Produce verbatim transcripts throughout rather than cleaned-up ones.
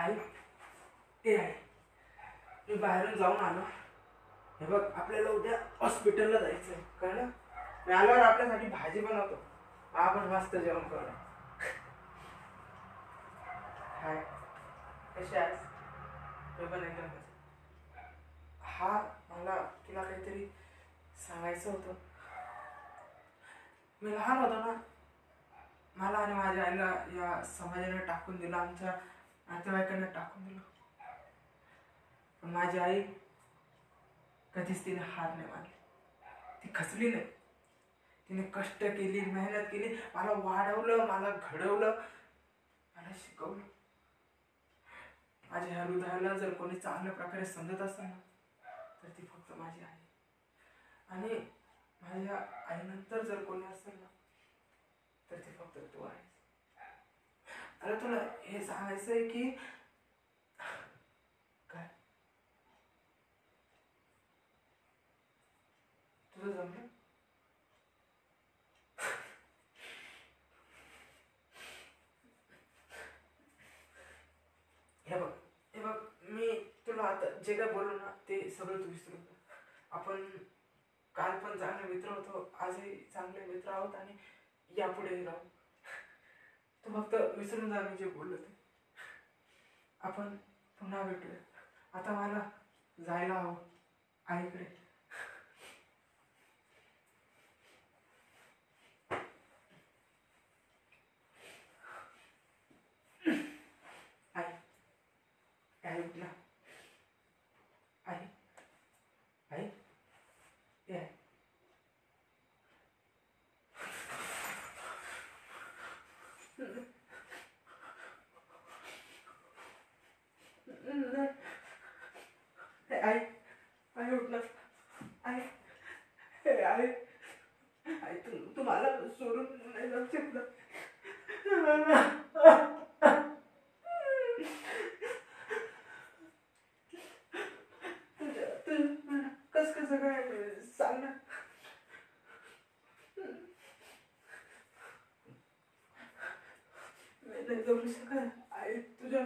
आई ते आहे मी बाहेरून जाऊन आलो. हे बघ आपल्याला उद्या हॉस्पिटलला जायचं आहे कळलं. मी आल्यावर आपल्यासाठी भाजी बनवतो. आपण मस्त जेवण करू. हाय कशी आहेस? मी पण एकदम मस्त. हा मला तुला काहीतरी सांगायचं होतं. मी लहान होतो ना, मला आणि माझ्या आईला या समाजाने टाकून दिलं, आमच्या नातेवाईकांना टाकून दिलं. पण माझी आई कधीच तिने हार नाही मानली. ती खचली नाही. तिने कष्ट केली, मेहनत केली, मला वाढवलं, मला घडवलं, मला शिकवलं. माझ्या ह्या हृदयाला जर कोणी चांगल्या प्रकारे समजत असेल ना तर ती फक्त माझी आई. आणि माझ्या आईनंतर जर कोणी असेल ना तर ती फक्त तू आहेस. अरे तुला हे सांगायचं आहे की काय तुझं जमलं? हे बघ हे बघ मी तुला आता जे काय बोललो ना ते सगळं तू विसरून जा. आपण काल पण चांगले मित्र होतो, आजही चांगले मित्र आहोत आणि यापुढेही राहू. तू फक्त विसरून जा मी जे बोललो ते. आपण पुन्हा भेटूया. आता मला जायला हवं आईकडे. आई आई उठ ना. आई आई ये आई. आई आई उठ ना. आई आई आई तू तू मला सोडून नाही जाऊ शकत. तुझ्या तुझं कस कसं काय सांग ना. मी नाही जाऊ शकत आई तुझ्या.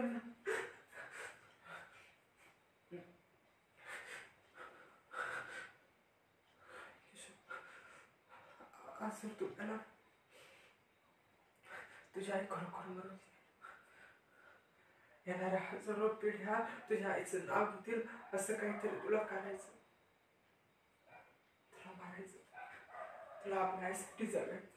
असं तू ना तुझ्या आई खरोखर मरून येणाऱ्या हजारो पिढ्या तुझ्या आईचं नाव घेतील असं काहीतरी तुला करायचं. तुला मारायचं. तुला आपल्या आईसाठी जगायचं.